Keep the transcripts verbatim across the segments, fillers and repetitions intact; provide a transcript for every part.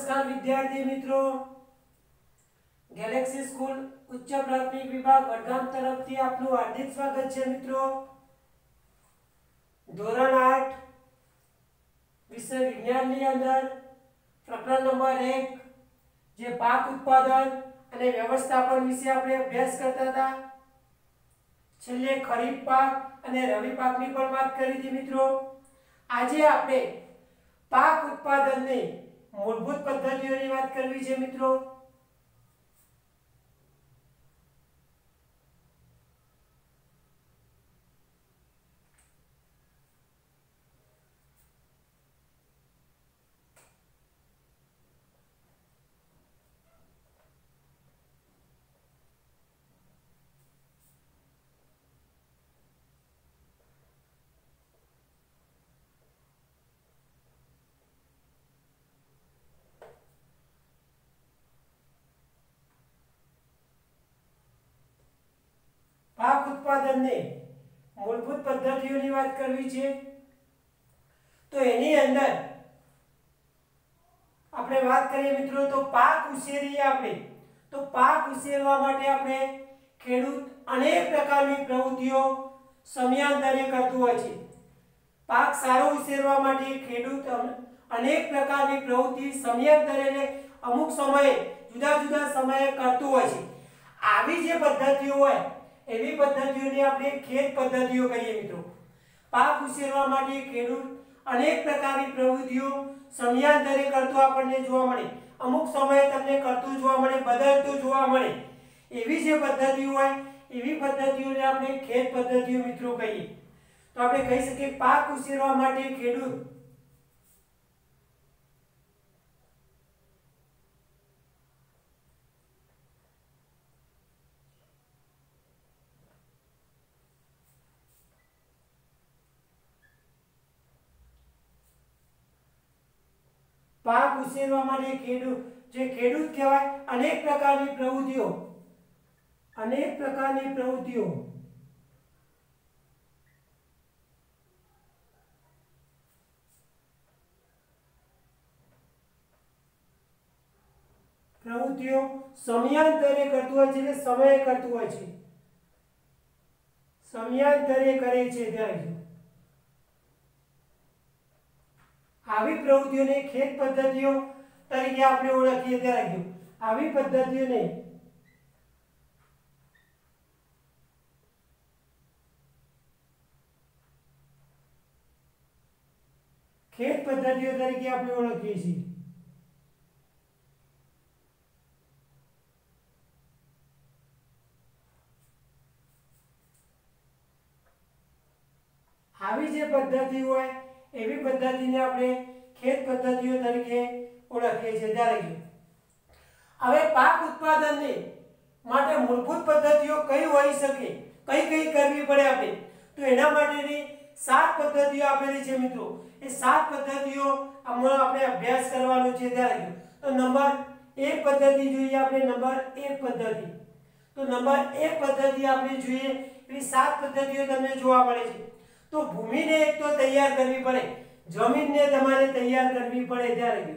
नमस्कार विद्यार्थी मित्रों, ગેલેક્સી સ્કૂલ ઉચ્ચ પ્રાથમિક વિભાગ વડગામ તરફથી આપનું હાર્દિક સ્વાગત છે મિત્રો। ધોરણ આઠ વિષય વિજ્ઞાનની અંદર પ્રકરણ નંબર એક જે પાક ઉત્પાદન અને વ્યવસ્થાપન વિશે આપણે અભ્યાસ કરતા હતા। છેલ્લે ખરીફ પાક અને રવિ પાકની પણ વાત કરી હતી મિત્રો। આજે આપણે પાક ઉત્પાદનની મૂળભૂત પદ્ધતિઓની વાત કરવી છે મિત્રો। પાક ઉત્પાદનની મૂળભૂત પદ્ધતિઓની વાત કરવી છે તો એની અંદર આપણે વાત કરીએ મિત્રો તો પાક ઉછેરીએ આપણે તો પાક ઉછેરવા માટે આપણે ખેડૂત અનેક પ્રકારની પ્રવૃત્તિઓ સમયાંતરે કરતું હોય છે। પાક સારો ઉછેરવા માટે ખેડૂત અનેક પ્રકારની પ્રવૃત્તિ સમયાંતરે એટલે અમુક સમયે જુદા જુદા સમયે કરતું હોય છે। આવી જે પદ્ધતિઓ હોય એવી પદ્ધતિઓને આપણે ખેત પદ્ધતિઓ કહીએ મિત્રો। પાક ઉછેરવા માટે ખેડૂત અનેક પ્રકારની પ્રવૃત્તિઓ સમયાંતરે કરતો આપણને જોવા મળે, અમુક સમયે તમને કરતું જોવા મળે, બદલતું જોવા મળે, એવી જે પદ્ધતિઓ હોય એવી પદ્ધતિઓને આપણે ખેત પદ્ધતિઓ મિત્રો કહીએ। તો આપણે કહી શકીએ પાક ઉછેરવા માટે ખેડૂત પાક ઉછેરવા માટે ખેડૂત જે ખેડૂત કહેવાય અનેક પ્રકારની પ્રવૃત્તિઓ અનેક પ્રકારની પ્રવૃત્તિઓ પ્રવૃત્તિઓ સમયાંતરે કરતું હોય છે એટલે સમયે કરતું હોય છે, સમયાંતરે કરે છે ત્યારે આવી પ્રવૃત્તિઓને ખેત પદ્ધતિઓ તરીકે આપણે ઓળખીએ ત્યારે આવી પદ્ધતિઓને ખેત પદ્ધતિઓ તરીકે આપણે ઓળખીએ છીએ। આવી જે પદ્ધતિ હોય એવી પદ્ધતિને આપણે ખેત પદ્ધતિઓ તરીકે ઓળખીએ છીએ ત્યારે હવે પાક ઉત્પાદનની માટે મૂળભૂત પદ્ધતિઓ કઈ હોઈ શકે, કઈ કઈ કરવી પડે આપણે, તો એના માટેની સાત પદ્ધતિઓ આપેલી છે મિત્રો। એ સાત પદ્ધતિઓ આમાં આપણે અભ્યાસ કરવાનો છે ત્યારે તો નંબર એક પદ્ધતિ જોઈએ આપણે, નંબર એક પદ્ધતિ તો નંબર એક પદ્ધતિ આપણે જોઈએ એવી સાત પદ્ધતિઓ તમને જોવા મળે છે। તો ભૂમિને એક તો તૈયાર કરવી પડે, જમીનને તમારે તૈયાર કરવી પડે ત્યારે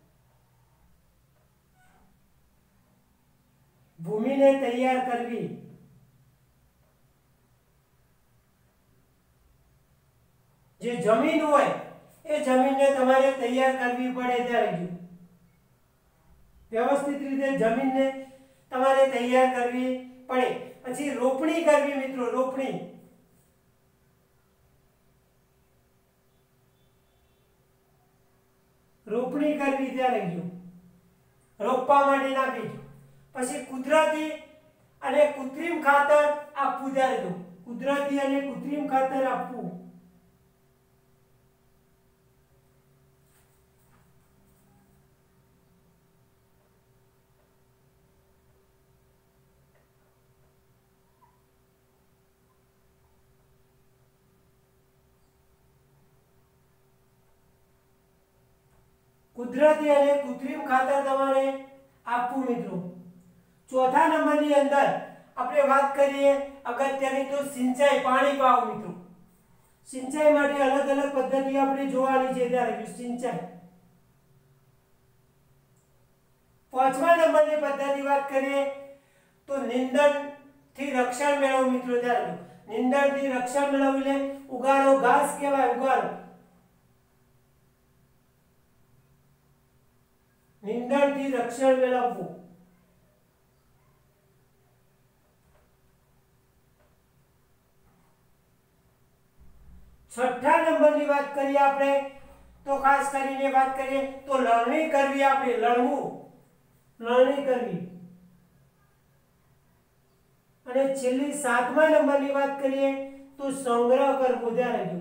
ભૂમિને તૈયાર કરવી, જે જમીન હોય એ જમીનને તમારે તૈયાર કરવી પડે ત્યારે વ્યવસ્થિત રીતે જમીનને તમારે તૈયાર કરવી પડે। પછી રોપણી કરવી મિત્રો, રોપણી રોપણી કરવી ત્યારે રોપવા માટે નાખી, પછી કુદરતી અને કૃત્રિમ ખાતર આપવું ત્યારે કુદરતી અને કૃત્રિમ ખાતર આપવું, કુદરતી અને કૃત્રિમ ખાતર તમારે આપવું મિત્રો। ચોથા નંબરની અંદર આપણે વાત કરીએ અગત્યની તો સિંચાઈ, પાણી પાવું મિત્રો। સિંચાઈ માટે અલગ અલગ પદ્ધતિ આપણે જોવાની છે ત્યારે સિંચાઈ કરીએ તો નીંદણ થી રક્ષણ મેળવવું મિત્રો ત્યારે નીંદણ થી રક્ષણ મેળવવું એટલે ઉગાડો ઘાસ કહેવાય ઉગાડો નીંદણ થી રક્ષણ મેળવવું છઠ્ઠા નંબરની વાત કરીએ આપણે તો ખાસ કરીને વાત કરીએ તો લણણી કરવી આપણે લણવું લણણી કરવી અને છેલ્લી સાતમા નંબરની વાત કરીએ તો સંગ્રહ કરવો ધ્યાન રાખજો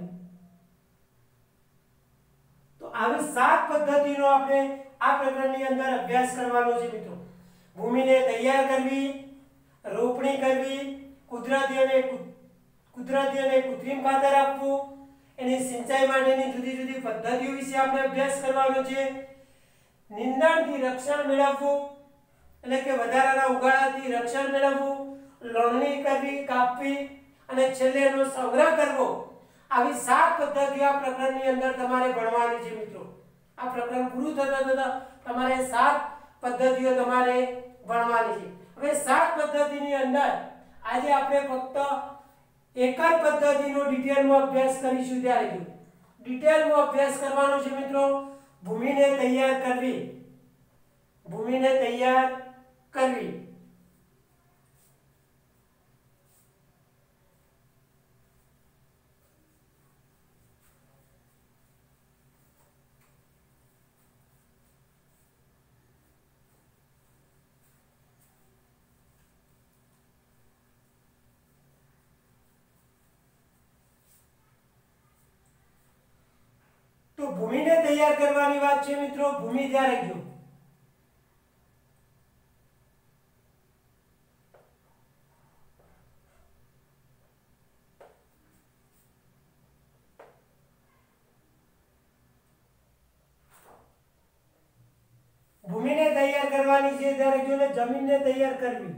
તો આવી સાત પદ્ધતિનો આપણે આ પ્રકરણની અંદર અભ્યાસ કરવાનો છે મિત્રો ભૂમિને તૈયાર કરવી રોપણી કરવી કુદરતી અને કુદરતી અને કૃત્રિમ ખાતર આપવું એની સિંચાઈ માટેની જુદી જુદી પદ્ધતિઓ વિશે આપણે અભ્યાસ કરવાનો છે નિંદણથી રક્ષણ મેળવવું એટલે કે વધારાના ઉગાડાથી રક્ષણ મેળવવું લણણી કરવી કાપવી અને છેલ્લે એનો સંગ્રહ કરવો આવી સાત પદ્ધતિઓ આ પ્રકરણની અંદર તમારે ભણવાની છે મિત્રો આ પ્રકરણ પૂરું થતા થતા તમારે સાત પદ્ધતિઓ તમારે ભણવાની છે હવે સાત પદ્ધતિની અંદર આજે આપણે ફક્ત એક જ પદ્ધતિનો ડિટેલમાં અભ્યાસ કરીશું ત્યારે ડિટેલમાં અભ્યાસ કરવાનો છે મિત્રો ભૂમિને તૈયાર કરવી ભૂમિને તૈયાર કરવી તો ભૂમિને તૈયાર કરવાની વાત છે મિત્રો ભૂમિ ધ્યાન રાખજો ભૂમિને તૈયાર કરવાની છે ધ્યાન રાખજો ને જમીનને તૈયાર કરવી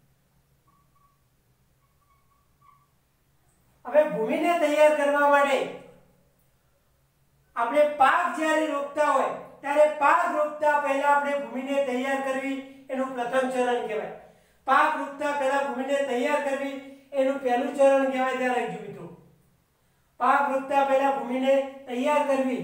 હવે ભૂમિને તૈયાર કરવા માટે આપણે પાક જ્યારે રોપતા હોય ત્યારે પાક રોપતા પહેલા આપણે ભૂમિને તૈયાર કરવી એનું પ્રથમ ચરણ કહેવાય પાક રોપતા પહેલા ભૂમિને તૈયાર કરવી એનું પહેલું ચરણ કહેવાય ધ્યાન રાખજો મિત્રો પાક રોપતા પહેલા ભૂમિને તૈયાર કરવી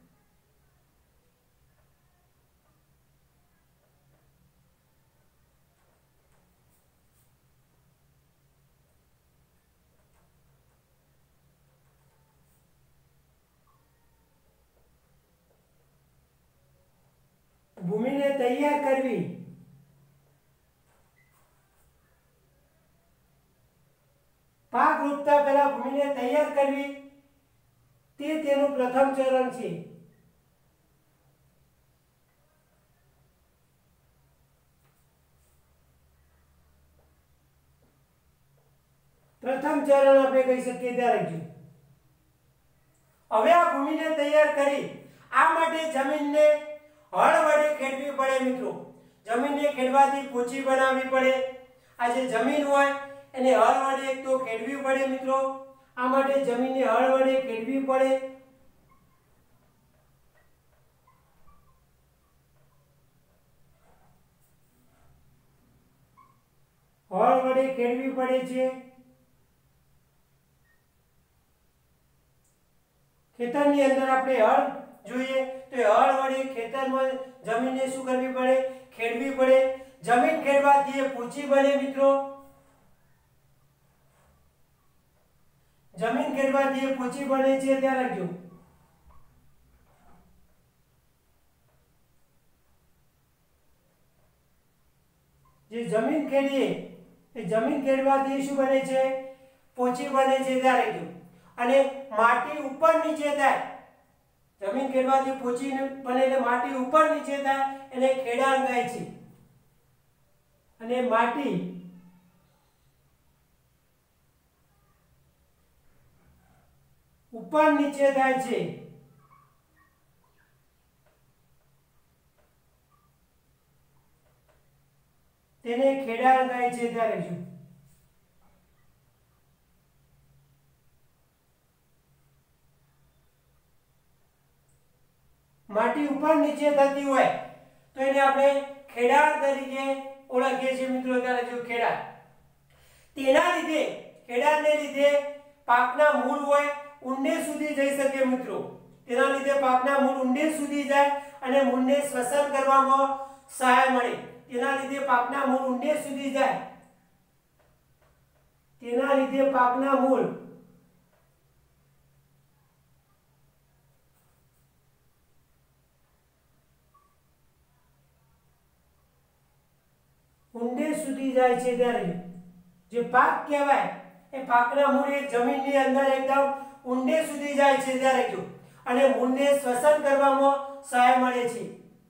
ભૂમિને તૈયાર કરવી પાક રોપતા પહેલા ભૂમિને તૈયાર કરવી તે તેનું પ્રથમ ચરણ છે પ્રથમ ચરણ આપણે કહી શકીએ ત્યાં રાખજો હવે આ ભૂમિને તૈયાર કરી આ માટે જમીનને હળ વડે ખેડવી પડે મિત્રો જમીનને ખેડવાથી પોચી બનાવવી પડે આ જે જમીન હોય એને હળ વડે એક તો ખેડવી પડે મિત્રો આ માટે જમીનને હળ વડે ખેડવી પડે હળ વડે ખેડવી પડે છે ખેતરની અંદર આપણે હળ જોઈએ તો હળ વડે ખેતરમાં જમીનને શું કરવી પડે ખેડવી પડે જમીન ખેડવાથી એ પોચી બને મિત્રો જમીન ખેડવાથી એ પોચી બને છે ધ્યાન રાખજો જે જમીન ખેડીએ એ જમીન ખેડવાથી શું બને છે પોચી બને છે ધ્યાન રાખજો અને માટી ઉપર નીચે થાય જમીન ખેડવાથી પોચી બને એટલે માટી ઉપર નીચે થાય એને ખેડાણ કહે છે અને માટી ઉપર નીચે થાય છે તેને ખેડાણ કહે છે ત્યારે જો માટી ઉપર નીચે થતી હોય તો એને આપણે ખેડાણ તરીકે ઓળખીએ છીએ મિત્રો ત્યારે જો ખેડાર તેના લીધે ખેડારને લીધે પાકના મૂળ હોય ઊંડે સુધી જઈ શકે મિત્રો તેના લીધે પાકના મૂળ ઊંડે સુધી જાય અને મૂળને શ્વસન કરવામાં સહાય મળે તેના લીધે પાકના મૂળ ઊંડે સુધી જાય તેના લીધે પાકના મૂળ ઊંડે સુધી જાય છે ત્યારે જે પાક કહેવાય એ પાકના મૂળ એ જમીનની અંદર એકદમ ઊંડે સુધી જાય છે ત્યારે જો અને મૂળને શ્વસન કરવામાં સહાય મળે છે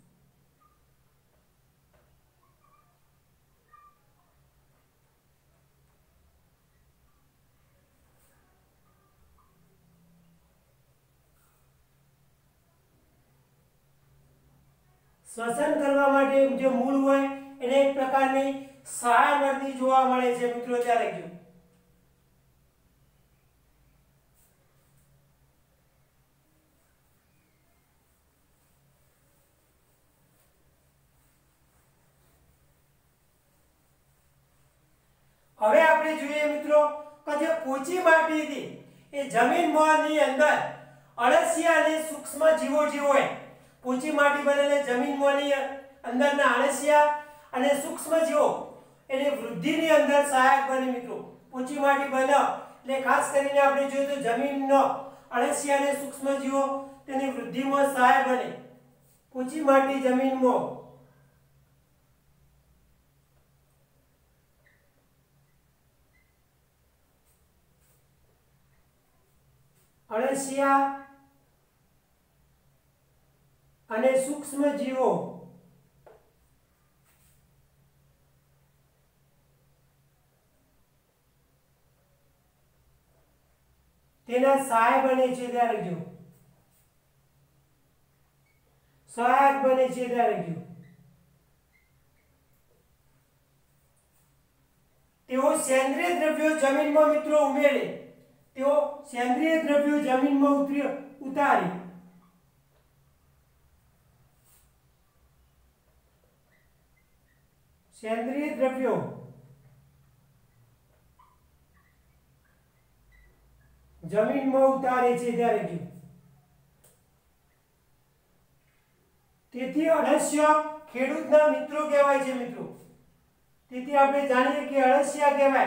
શ્વસન કરવા માટે જે મૂળ હોય એને એક પ્રકારની સહાય મળતી જોવા મળે છે મિત્રો ત્યારે જો હવે આપણે જોઈએ મિત્રો કે જે પોચી માટી હતી એ જમીનમાંની અંદર અળસિયા અને સૂક્ષ્મ જીવો જે હોય પોચી માટી બનેલી જમીનમાંની અંદરના અળસિયા અને સૂક્ષ્મ જીવો એની વૃદ્ધિની અંદર સહાયક બને મિત્રો પોચી માટી બને એટલે ખાસ કરીને આપણે જોઈએ તો જમીનનો અળસિયા અને સૂક્ષ્મ જીવો તેની વૃદ્ધિમાં સહાય બને પોચી માટી જમીનમાં અળસિયા અને સૂક્ષ્મ જીવો તેના સહાય બને છે ત્યારે જો સહાયક બને છે ત્યારે જો તેઓ સેન્દ્રિય દ્રવ્યો જમીનમાં મિત્રો ઉમેરે તેઓ સેન્દ્રિય દ્રવ્યો જમીનમાં ઉતારે સેન્દ્રિય દ્રવ્યો જમીનમાં ઉતારે છે ત્યારે જો તેથી અળસિયા ખેડૂતના મિત્રો કહેવાય છે મિત્રો તેથી આપણે જાણીએ કે અળસિયા કહેવાય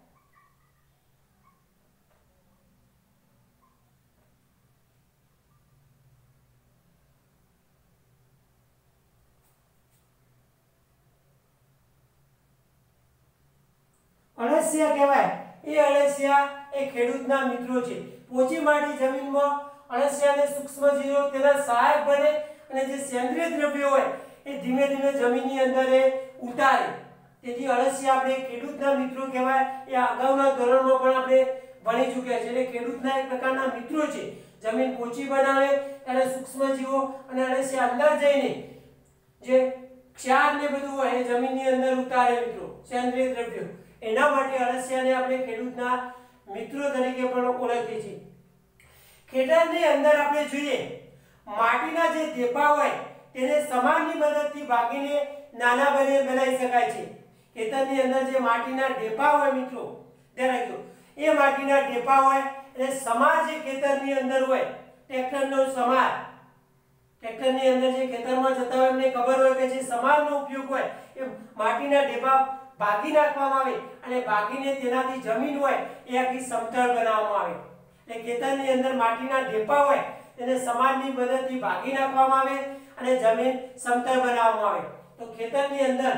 અળસિયા કહેવાય એ અળસિયા એ ખેડૂતના મિત્રો છે પોચી માટી જમીનમાં અળસિયા અને સૂક્ષ્મ જીવો તેના સહાયક બને અને જે સેન્દ્રિય દ્રવ્યો હોય એ ધીમે ધીમે જમીનની અંદર એ ઉતારે તેથી અળસિયા આપણે ખેડૂતના મિત્રો કહેવાય એ અગાઉના ધોરણમાં પણ આપણે ભણી ચૂક્યા છે એટલે ખેડૂતના એક પ્રકારના મિત્રો છે જમીન પોચી બનાવે ત્યારે સૂક્ષ્મ જીવો અને અળસિયા અંદર જઈને જે ક્ષાર ને બધું હોય એ જમીનની અંદર ઉતારે મિત્રો સેન્દ્રિય દ્રવ્યો એના માટે અળસિયાને આપણે ખેડૂતના મિત્રો તરીકે પણ ઓળખીએ છીએ ખેતરની અંદર આપણે જોઈએ માટીના જે ઢેપા હોય તેને સમાનની મદદથી ભાગીને નાના બને બનાવી શકાય છે ખેતરની અંદર જે માટીના ઢેપા હોય મિત્રો ધ્યાન રાખજો એ માટીના ઢેપા હોય અને સમાર જે ખેતરની અંદર હોય ટ્રેક્ટરનો સમાર ટ્રેક્ટરની અંદર જે ખેતરમાં જતા હોય એમને ખબર હોય કે જે સમારનો ઉપયોગ હોય એ માટીના ઢેપા ભાગી નાખવામાં આવે અને ભાગીને તેનાથી જમીન હોય એ આખી સમતળ બનાવવામાં આવે એટલે ખેતરની અંદર માટીના ઢેપા હોય તેને સમાનની મદદથી ભાગી નાખવામાં આવે અને જમીન સમતળ બનાવવામાં આવે તો ખેતરની અંદર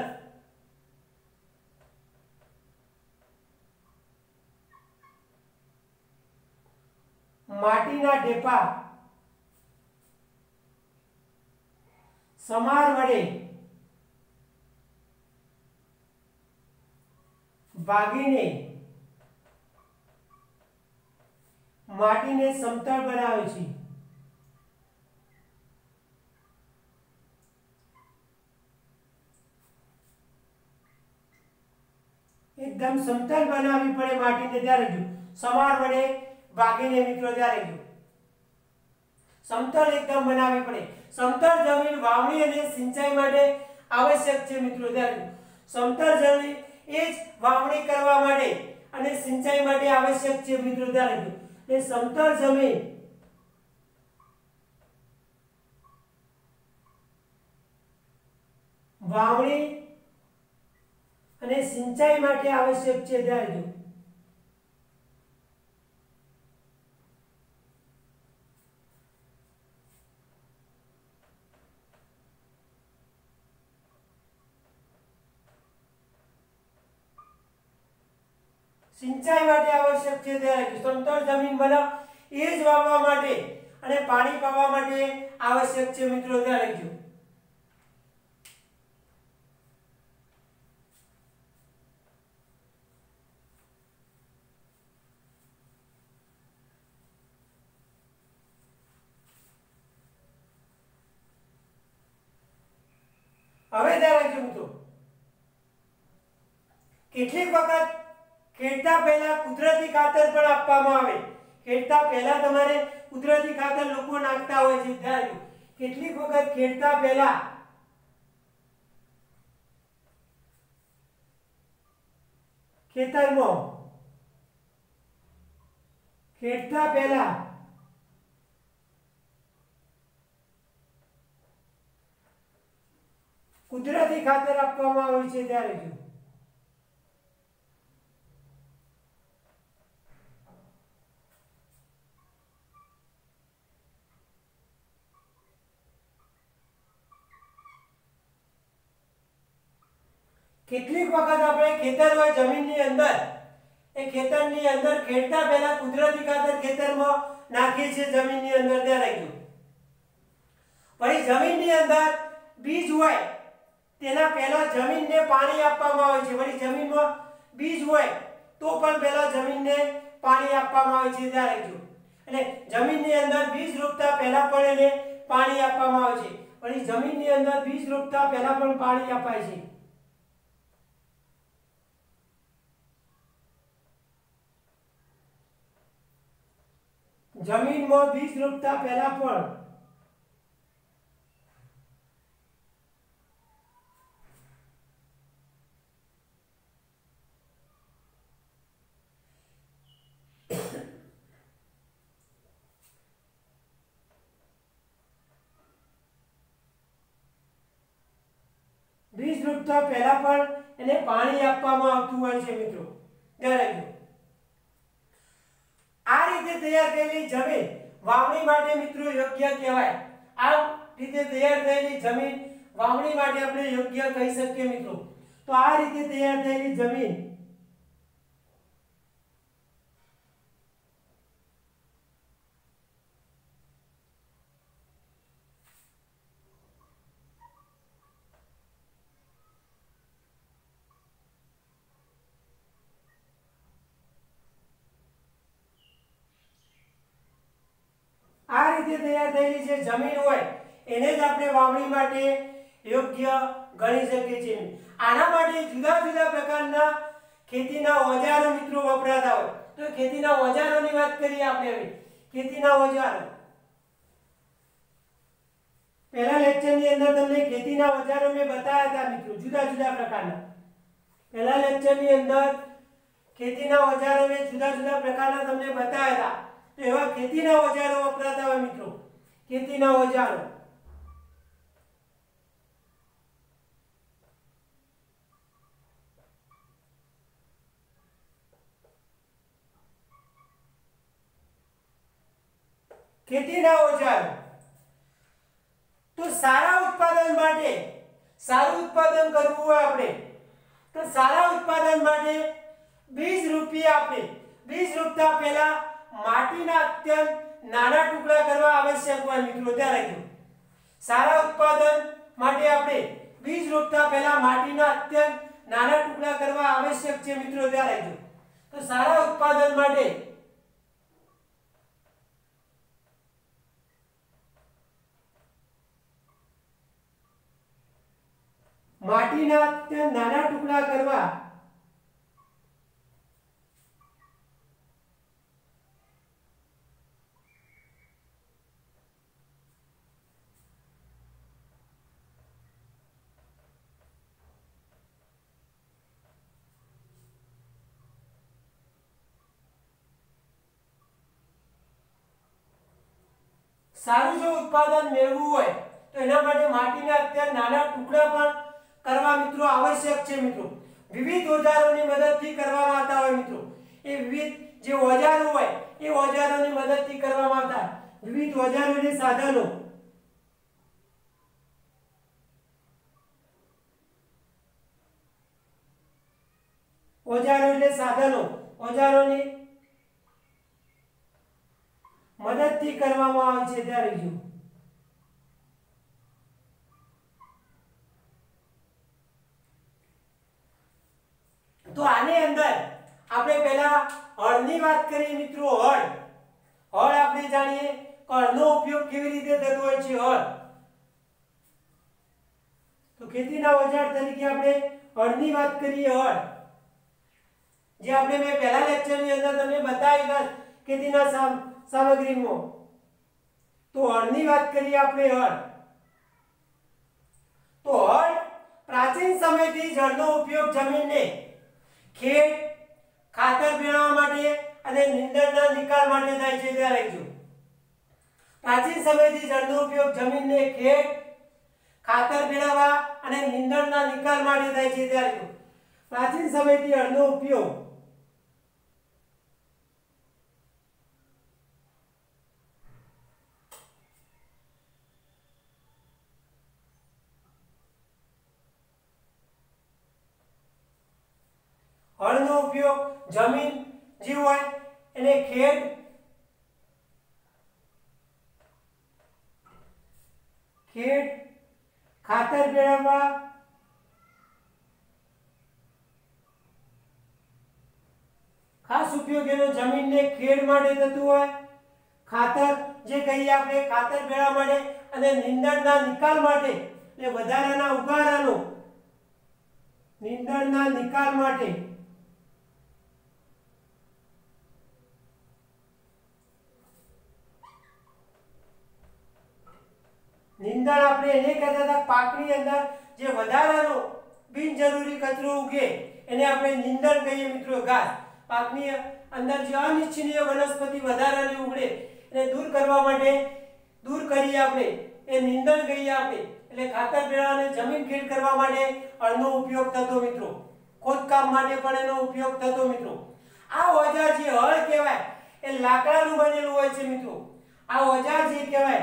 માટીના ઢેપા સમાર વડે ભાગીને માટીને સમતળ બનાવે છે એકદમ સમતલ બનાવવી પડે માટીને ત્યારે જો સમાર વડે ભાગીને મિત્રો ત્યારે જો સમતલ એકદમ બનાવવી પડે સમતલ જમીન વાવણી અને સિંચાઈ માટે આવશ્યક છે મિત્રો ત્યારે સમતલ જમીન એ જ વાવણી કરવા માટે અને સિંચાઈ માટે આવશ્યક છે મિત્રો ધ્યાન રાખજો એ સમતલ જમીન વાવણી અને સિંચાઈ માટે આવશ્યક છે ધ્યાન રાખજો સિંચાઈ માટે આવશ્યક છે ત્યારે સમતલ જમીન બનાવ એ જ વાવવા માટે અને પાણી પાવા માટે આવશ્યક છે મિત્રો ધ્યાન રાખજો હવે ધ્યાન રાખજો મિત્રો કેટલીક વખત ખેડતા પહેલા કુદરતી ખાતર પણ આપવામાં આવે ખેડતા પહેલા તમારે કુદરતી ખાતર લોકો નાખતા હોય છે ધ્યાન કેટલીક વખત ખેડતા પહેલા ખેતરમાં ખેડતા પહેલા કુદરતી ખાતર આપવામાં આવે છે ત્યારે જો કેટલીક વખત આપણે ખેતર હોય જમીનની અંદર એ ખેતરની અંદર ખેડતા પહેલા કુદરતી ખાતર ખેતરમાં નાખીએ છીએ જમીનની અંદર ત્યાં રાખ્યું પછી જમીનની અંદર બીજ હોય તેના પહેલા જમીનને પાણી આપવામાં આવે છે વળી જમીનમાં બીજ હોય તો પણ પહેલા જમીનને પાણી આપવામાં આવે છે ત્યાં રાખ્યું એટલે જમીનની અંદર બીજ રોપતા પહેલા પણ એને પાણી આપવામાં આવે છે વળી જમીનની અંદર બીજ રોપતા પહેલા પણ પાણી અપાય છે જમીનમાં બીજ રોપતા પહેલા પણ બીજ રોપતા પહેલા પણ એને પાણી આપવામાં આવતું હોય છે મિત્રો ધ્યાન રાખજો આ રીતે તૈયાર થયેલી જમીન વાવણી માટે મિત્રો યોગ્ય કહેવાય આ રીતે તૈયાર થયેલી જમીન વાવણી માટે આપણે યોગ્ય કહી શકીએ મિત્રો તો આ રીતે તૈયાર થયેલી જમીન આ રીતે તૈયાર થયેલી જે જમીન હોય એને જ આપણે વાવણી માટે યોગ્ય ગણી શકીએ છીએ આના માટે જુદા જુદા પ્રકારના ખેતીના ઓજારો મિત્રો વપરાતા હોય તો ખેતીના ઓજારોની વાત કરીએ આપણે હવે ખેતીના ઓજારો પહેલા લેક્ચરની અંદર તમને ખેતીના ઓજારો મેં બતાવ્યા હતા મિત્રો જુદા જુદા પ્રકારના પહેલા લેક્ચરની અંદર ખેતીના ઓજારો મેં જુદા જુદા પ્રકારના તમને બતાવ્યા હતા તો એવા ખેતીના ઓજારો વપરાતા હોય મિત્રો ખેતીના ઓજારો ખેતીના ઓજારો તો સારા ઉત્પાદન માટે સારું ઉત્પાદન કરવું હોય આપણે તો સારા ઉત્પાદન માટે બીજ રોપીએ આપણે બીજ રોપતા પહેલા માટીના અત્યંત નાના ટુકડા કરવા આવશ્યક હોય મિત્રો ધ્યાન રાખજો સારા ઉત્પાદન માટે આપણે બીજ રોપતા પહેલા માટીના અત્યંત નાના ટુકડા કરવા આવશ્યક છે મિત્રો ધ્યાન રાખજો તો સારા ઉત્પાદન માટે માટીના અત્યંત નાના ટુકડા કરવા સારું જો ઉત્પાદન મેળવવું હોય તો એના માટે માટીના અત્યારે નાના ટુકડા પણ કરવા મિત્રો આવશ્યક છે મિત્રો. વિવિધ ઓજારોની મદદથી કરવામાં આવતા હોય મિત્રો. એ વિવિધ જે ઓજારો હોય એ ઓજારોની મદદથી કરવામાં આવતા વિવિધ ઓજારો એટલે સાધનો. ઓજારો એટલે સાધનો. ઓજારોની મદદથી કરવામાં આવે છે ત્યારે જો તો આની અંદર આપણે પહેલા હળની વાત કરીએ મિત્રો. હળ હળ આપણે જાણીએ કે હળનો ઉપયોગ કેવી રીતે થતો હોય છે. હળ તો ખેતીના ઓજાર તરીકે આપણે હળની વાત કરીએ. હળ જે આપણે મેં પહેલા લેક્ચરની અંદર તમને બતાવી ખેતીના સામગ્રીમાં. તો હળની વાત કરીએ આપણે. હળ તો હળ પ્રાચીન સમયથી જ હળનો ઉપયોગ જમીનને ખેડ, ખાતર ભેળવવા માટે અને નીંદણના નિકાલ માટે થાય છે. ત્યાં રાખજો. પ્રાચીન સમયથી જળનો ઉપયોગ જમીનને ખેડ, ખાતર ભેળવવા અને નીંદણના નિકાલ માટે થાય છે. ત્યાં રાખજો. પ્રાચીન સમયથી હળનો ઉપયોગ હળનો ઉપયોગ જમીન જે હોય એને ખેડ, ખેડ ખાતર ભેળવવા ખાસ ઉપયોગ એનો જમીનને ખેડ માટે થતું હોય. ખાતર જે કહીએ આપણે ખાતર ભેળવવા માટે અને નીંદણના નિકાલ માટે એટલે વધારાના ઉગારાનો નીંદણના નિકાલ માટે. નીંદણ આપણે એને કહેતા હતા પાકની અંદર જે વધારાનો બિનજરૂરી કચરો ઉગે એને આપણે નીંદણ કહીએ મિત્રો. ઘાસ પાકની અંદર જે અનિચ્છનીય વનસ્પતિ વધારાની ઉગડે એને દૂર કરવા માટે દૂર કરીએ આપણે એ નીંદણ કહીએ આપણે. એટલે ખાતર ભેળવવા અને જમીન ખેડ કરવા માટે હળનો ઉપયોગ થતો મિત્રો. ખોદકામ માટે પણ એનો ઉપયોગ થતો મિત્રો. આ ઓજાર જે હળ કહેવાય એ લાકડાનું બનેલું હોય છે મિત્રો. આ ઓજાર જે કહેવાય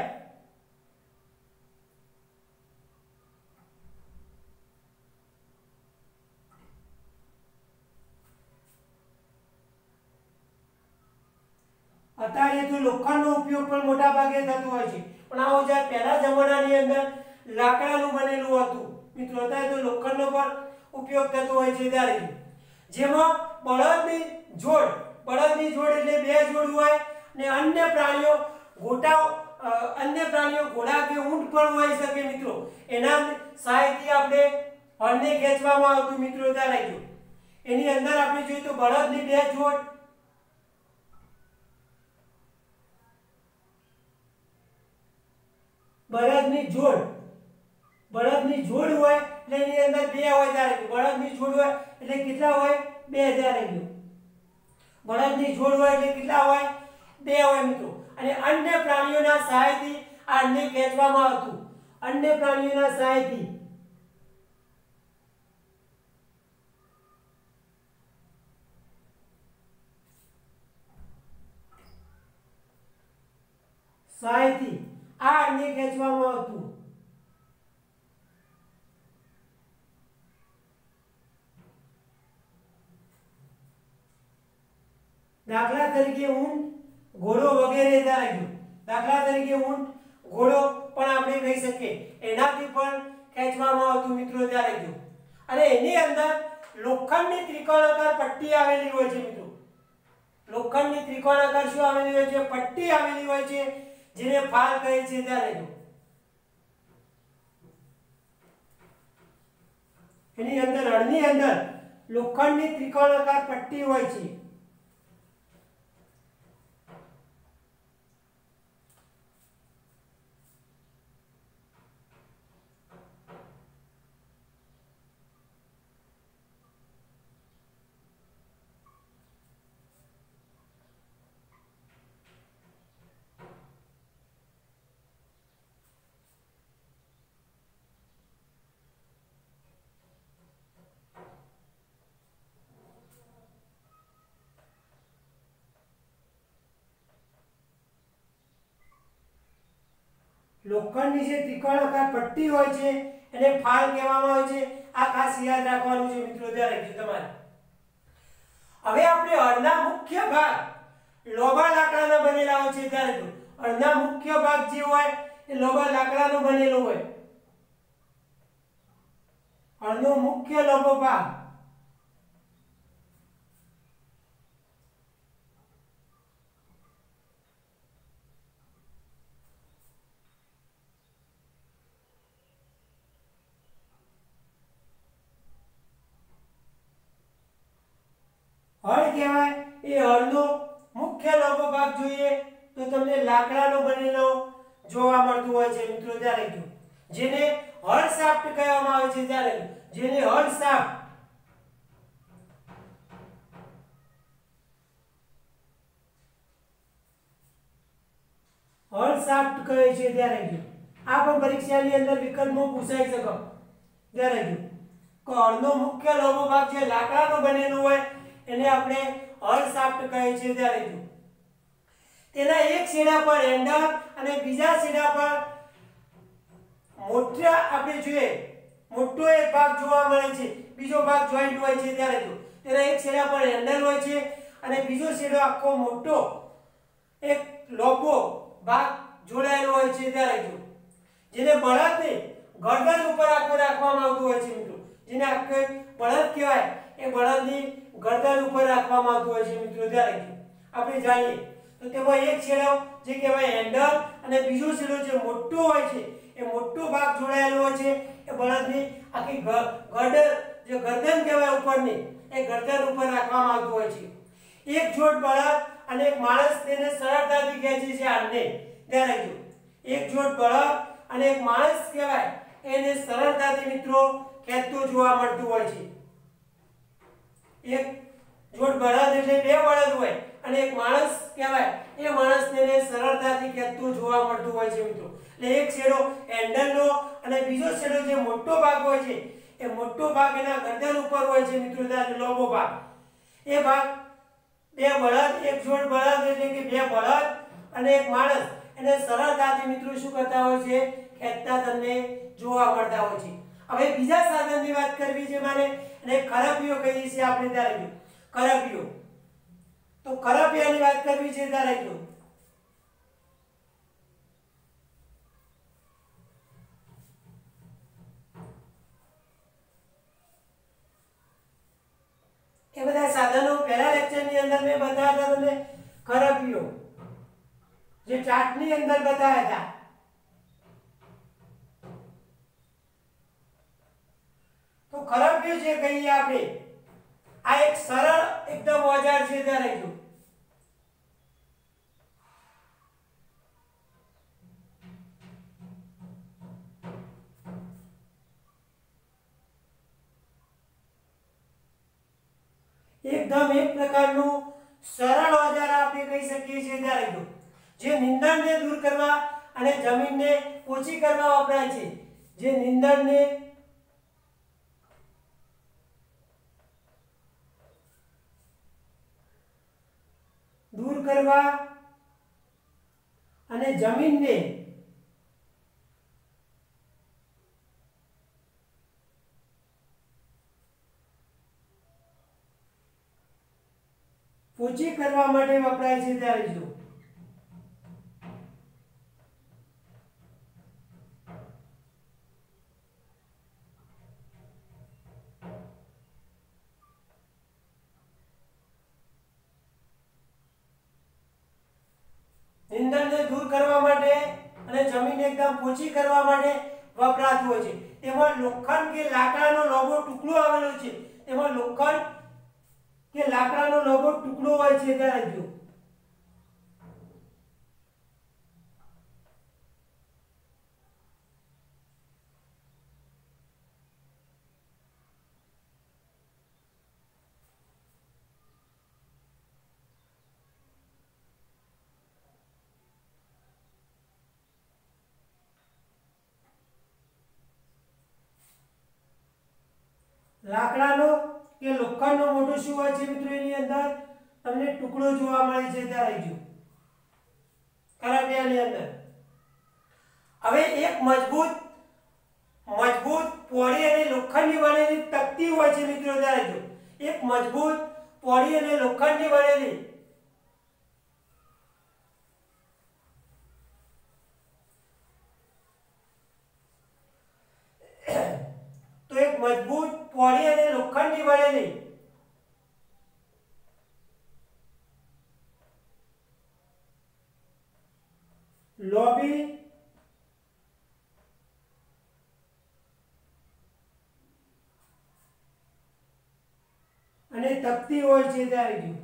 અત્યારે તો લોખંડનો ઉપયોગ પણ મોટા ભાગે થતો હોય છે, પણ આ ઓજાર પહેલા જમાનાની અંદર લાકડાનું બનેલું હતું મિત્રો. અત્યારે તો લોખંડનો પણ ઉપયોગ થતો હોય છે. ત્યારે જેમાં બળદની જોડ બળદની જોડ એટલે બે જોડ હોય ને અન્ય પ્રાણીઓ ઘોડા અન્ય પ્રાણીઓ ઘોડા કે ઊંટ પણ હોઈ શકે મિત્રો. એના સહાયથી આપણે હળને ખેંચવામાં આવતું મિત્રો. ત્યારે એની અંદર આપણે જોઈએ તો બળદની બે જોડ બળદની જોડ બળદની જોડ હોય એટલે એની અંદર બે હોય. ત્યારે બળદની જોડ હોય એટલે કેટલા હોય? બે. ત્યારે બળદની જોડ હોય એટલે કેટલા હોય? બે હોય મિત્રો. અને અન્ય પ્રાણીઓના સહાયથી આને ખેંચવામાં આવતું. અન્ય પ્રાણીઓના સહાયથી સહાયથી આ આને ખેંચવામાં આવતું. દાખલા તરીકે ઊંટ, ઘોડો વગેરે. દાખલા તરીકે ઊંટ, ઘોડો પણ આપણે કહી શકીએ. એનાથી પણ ખેંચવામાં આવતું મિત્રો. ત્યારે જો અને એની અંદર લોખંડની ત્રિકોણાકાર પટ્ટી આવેલી હોય છે મિત્રો. લોખંડની ત્રિકોણાકાર શું આવેલી હોય છે? પટ્ટી આવેલી હોય છે, જેને ફાલ કહે છે. ત્યારે જો એની અંદર હળની અંદર લોખંડની ત્રિકોણાકાર પટ્ટી હોય છે. લોખંડની જે ત્રિકોણાકાર પટ્ટી હોય છે એને ફાલ કહેવામાં આવે છે। આ ખાસ યાદ રાખવાનું છે મિત્રો, ધ્યાન રાખજો તમારે। હવે આપણે હળના મુખ્ય ભાગ લોબા લાકડાના બનેલા હોય છે। ધ્યાન રાખજો, હળના મુખ્ય ભાગ જે હોય એ લોબા લાકડાનો બનેલો હોય। હળનો મુખ્ય લોબો ભાગ હળ કહેવાય। એ હળનો મુખ્ય લોબો ભાગ જોઈએ તો તમને લાકડાનો બનેલો જોવા મળતું હોય છે મિત્રો, ધ્યાન રાખજો। જેને હળ શાફ્ટ કહેવામાં આવે છે, ધ્યાન રાખજો, જેને હળ શાફ્ટ હળ શાફ્ટ કહે છે, ધ્યાન રાખજો। આ પણ પરીક્ષાની અંદર વિકલ્પમાં પૂછાઈ શકે, ધ્યાન રાખજો। હળનો મુખ્ય લોબો ભાગ જે લાકડાનો બનેલો હોય એને આપણે હળ શાફ્ટ કહે છે, ધ્યાન રાખજો। તેના એક છેડા પર હેન્ડલ અને બીજા છેડા પર મોટા આપણે જોઈએ મોટો એક ભાગ જોવા મળે છે, બીજો ભાગ જોઈન્ટ હોય છે, ધ્યાન રાખજો। તેના એક છેડા પર હેન્ડલ હોય છે અને બીજો છેડો આખો મોટો એક લોબો ભાગ જોડાયેલો હોય છે, ધ્યાન રાખજો। જેને બળદને ગરદન ઉપર આખો રાખવામાં આવતું હોય છે મિત્રો, જેને આખો બળદ કહેવાય એ બળદની ગરદન ઉપર રાખવામાં આવતું હોય છે મિત્રો, ધ્યાન રાખજો। આપણે જાણીએ તો તેમાં એક છેડો જે કહેવાય હેન્ડલ અને બીજો છેડો જે મોટો હોય છે એ મોટો ભાગ જોડાયેલો હોય છે એ બળદની આખી ગરદન જે ગરદન કહેવાય ઉપરની એ ગરદન ઉપર રાખવામાં આવતું હોય છે। એક જોડ બળદ અને એક માણસ તેને સરળતાથી ખેંચે છે આને, ધ્યાન રાખજો। એક જોડ બળદ અને એક માણસ કહેવાય એને સરળતાથી મિત્રો ખેંચતો જોવા મળતું હોય છે। એક જોડ બળદ એટલે બે બળદ હોય અને એક માણસ કહેવાય એ માણસ તેને સરળતાથી ખેંચતો જોવા મળતું હોય છે મિત્રો। એટલે એક છેડો હેન્ડલનો અને બીજો છેડો જે મોટો ભાગ હોય છે એ મોટો ભાગ એના ગરદન ઉપર હોય છે મિત્રો, લોબો ભાગ। એ ભાગ બે બળદ એક જોડ બળદ એટલે કે બે બળદ અને એક માણસ એને સરળતાથી મિત્રો શું કરતા હોય છે, ખેંચતા તમને જોવા મળતા હોય છે। હવે બીજા સાધનની વાત કરવી છે મારે, અને ખરપિયો કહીએ છીએ આપણે, ત્યાં રાખજો ખરપિયો। તો ખરપિયાની વાત કરવી છે, ત્યાં રાખજો। એ બધા સાધનો પહેલા લેક્ચરની અંદર મેં બતાવ્યા હતા તમને, ખરપિયો જે ચાર્ટની અંદર બતાવ્યા હતા। તો ખરપિયો જે કહીએ આપણે આ એક સરળ એકદમ ઓજાર છે, ત્યાં રાખજો। એકદમ એક પ્રકારનું સરળ ઓજાર આપણે કહી શકીએ છીએ, ત્યાં રાખજો। જે નીંદણને દૂર કરવા અને જમીનને ઓછી કરવા વપરાય છે, જે નીંદણને દૂર કરવા અને જમીનને પોચી કરવા માટે વપરાય છે, ત્યારે જો નીંદણને દૂર કરવા માટે અને જમીન એકદમ પોચી કરવા માટે વપરાતું હોય છે। તેમાં લોખંડ કે લાકડાનો લોબો ટુકડો આવેલો છે, તેમાં લોખંડ કે લાકડાનો લોબો ટુકડો હોય છે, ત્યારે જો લાકડાનો કે લોખંડનો મોટો શું હોય છે મિત્રો, એની અંદર તમને ટુકડો જોવા મળે છે, ત્યાં રાખજો ખરપિયાની અંદર। હવે એક મજબૂત મજબૂત પોળી અને લોખંડની બનેલી તકતી હોય છે મિત્રો, ત્યારે જો એક મજબૂત પોળી અને લોખંડની બનેલી તો એક મજબૂત પોળી અને લોખંડની બનેલી લોબી અને તકતી હોય છે, ત્યારે જો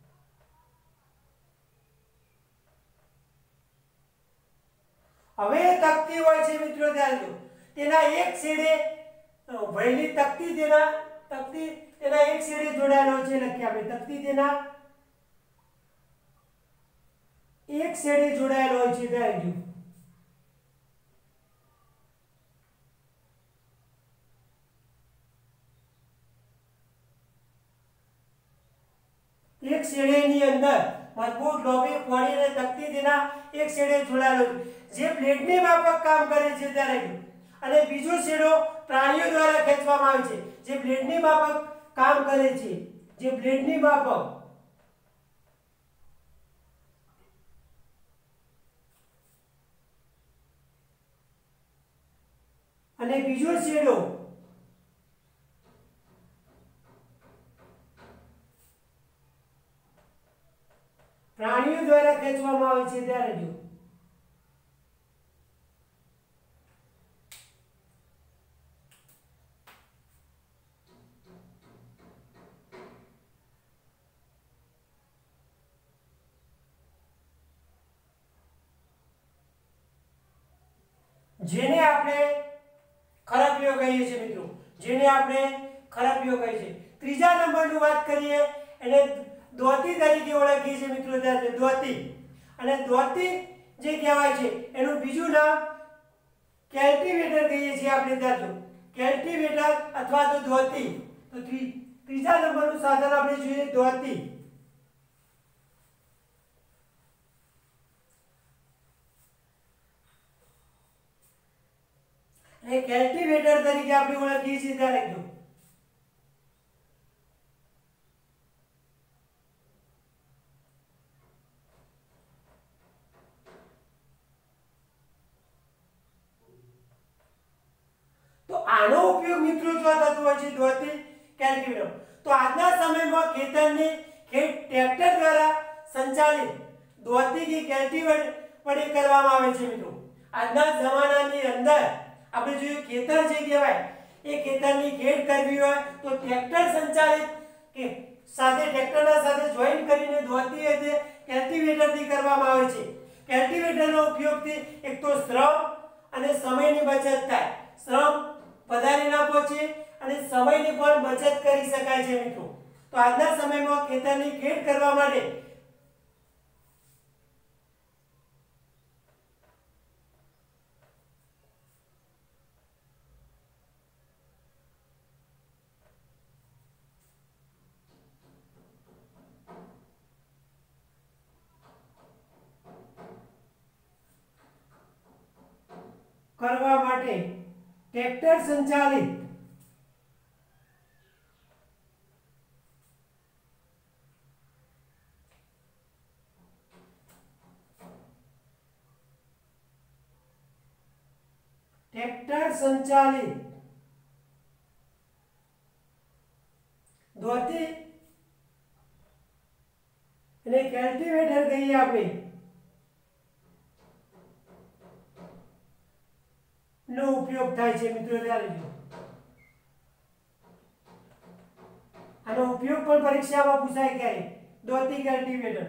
હવે તકતી હોય છે મિત્રો, ત્યારે જો તેના એક છેડે વહેલી તકતી તેના તકતી તેના એક છેડે જોડાયેલો છે, લખીએ આપણે તકતી તેના એક છેડે જોડાયેલો હોય છે, ત્યારે જો એક છેડેની અંદર મજબૂત લોબી પોળી અને તકતી તેના એક છેડે જોડાયેલો છે, જે બ્લેડની માફક કામ કરે છે, ત્યારે અને બીજો છેડો પ્રાણીઓ દ્વારા ખેંચવામાં આવે છે, જે બ્લેડની માફક કામ કરે છે, જે બ્લેડની માફક અને બીજો છેડો પ્રાણીઓ દ્વારા ખેંચવામાં આવે છે, ત્યારે જો જેને આપણે ખરપિયો કહીએ છીએ મિત્રો, જેને આપણે ખરપિયો કહીએ છીએ. ત્રીજા નંબરની વાત કરીએ એને દોતી તરીકે ઓળખીએ છીએ મિત્રો, દોતી. અને દોતી જે કહેવાય છે એનું બીજું નામ કલ્ટિવેટર કહીએ છીએ આપણે, ત્યાં કલ્ટિવેટર અથવા તો દોતી. તો ત્રીજા નંબરનું સાધન આપણે જોઈએ દોતી. અને કલ્ટિવેટર તરીકે આપણે ઓળખીએ છીએ, ત્યારે જો તો આનો ઉપયોગ મિત્રો જો થતો હોય છે દોતી કલ્ટિવેટર. તો આજના સમયમાં ખેતરની ખેત ટ્રેક્ટર દ્વારા સંચાલિત દોતી કે કલ્ટિવેટર વડે કરવામાં આવે છે મિત્રો. આજના જમાનાની અંદર આપણે જોઈએ ખેતર જે કહેવાય એ ખેતરની ખેડ કરવી હોય તો ટ્રેક્ટર સંચાલિત કે સાથે ટ્રેક્ટરના સાથે જોઈન કરીને દોતી એટલે કલ્ટિવેટરથી કરવામાં આવે છે. કલ્ટિવેટરનો ઉપયોગથી એક તો શ્રમ અને સમયની બચત થાય. શ્રમ વધારે ના પહોંચે અને સમયની પણ બચત કરી શકાય છે મિત્રો. તો આજના સમયમાં ખેતરની ખેડ કરવા માટે કરવા માટે ટ્રેક્ટર સંચાલિત ટ્રેક્ટર સંચાલિત દોતી અને કલ્ટિવેટર કહીએ આપણે નો ઉપયોગ થાય છે મિત્રો. ત્યારે જો આનો ઉપયોગ પણ પરીક્ષામાં પૂછાય ક્યારે દોતી કલ્ટિવેટર.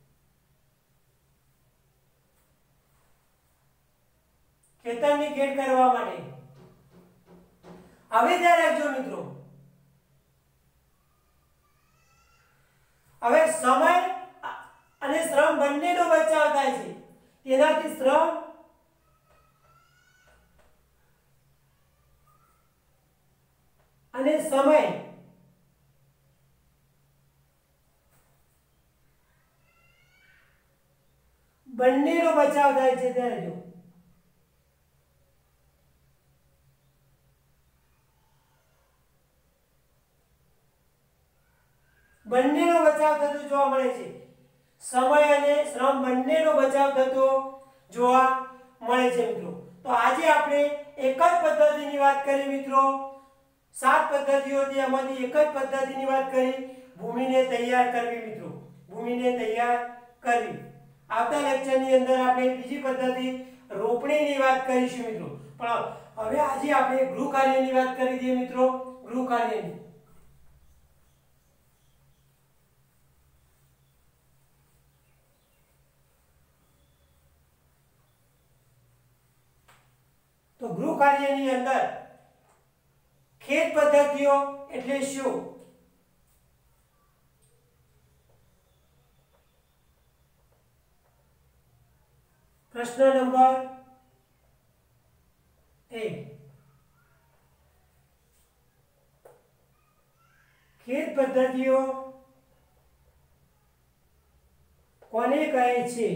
ખેતરની ખેડ કરવા માટે. હવે ધ્યાન રાખજો મિત્રો, હવે સમય અને શ્રમ બંનેનો બચાવ થાય છે. તેનાથી શ્રમ અને સમય બંનેનો બચાવ થાય છે. ત્યારે જો બંનેનો બચાવ થતો જોવા મળે છે. સમય અને શ્રમ બંનેનો બચાવ થતો જોવા મળે છે મિત્રો. તો આજે આપણે એક જ પદ્ધતિની વાત કરી મિત્રો. સાત પદ્ધતિઓ હતી, એમાંથી એક જ પદ્ધતિની વાત કરી, ભૂમિને તૈયાર કરવી મિત્રો. ભૂમિને તૈયાર કરવી. આવતા લેક્ચરની અંદર આપણે બીજી પદ્ધતિ રોપણીની વાત કરીશું મિત્રો. પણ હવે આજે આપણે ગૃહ કાર્યની વાત કરી દઈએ મિત્રો. ગૃહ કાર્યની તો ગૃહ કાર્યની અંદર ખેત પદ્ધતિઓ એટલે શું? પ્રશ્ન નંબર એક. ખેત પદ્ધતિઓ કોને કહે છે?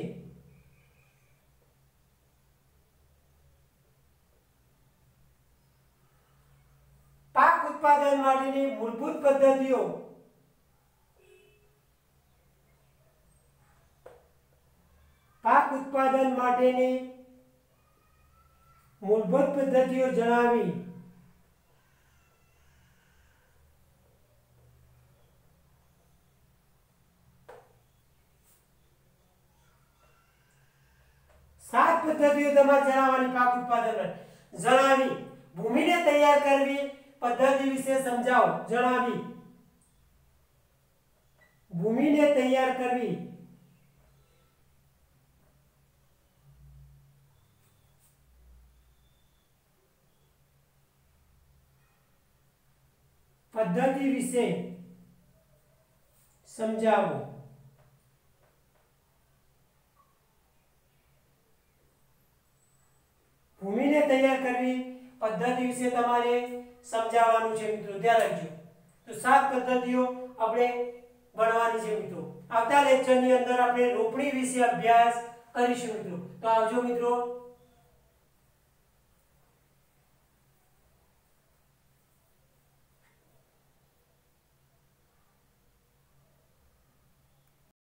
પાક ઉત્પાદન માટેની મૂળભૂત પદ્ધતિઓ પાક ઉત્પાદન માટેની મૂળભૂત પદ્ધતિઓ જણાવી. સાત પદ્ધતિઓ તમારે જણાવવાની પાક ઉત્પાદન જણાવી. ભૂમિને તૈયાર કરવી પદ્ધતિ વિશે સમજાવો. જણાવી. ભૂમિને તૈયાર કરવી પદ્ધતિ વિશે સમજાવો. ભૂમિને તૈયાર કરવી પદ્ધતિ વિશે તમારે સમજાવવાનું છે મિત્રો. ધ્યાન રાખજો. તો સાત પદ્ધતિઓ આપણે ભણવાની છે મિત્રો. આવતા લેક્ચરની અંદર આપણે રોપણી વિશે અભ્યાસ કરીશું મિત્રો. તો આવજો મિત્રો.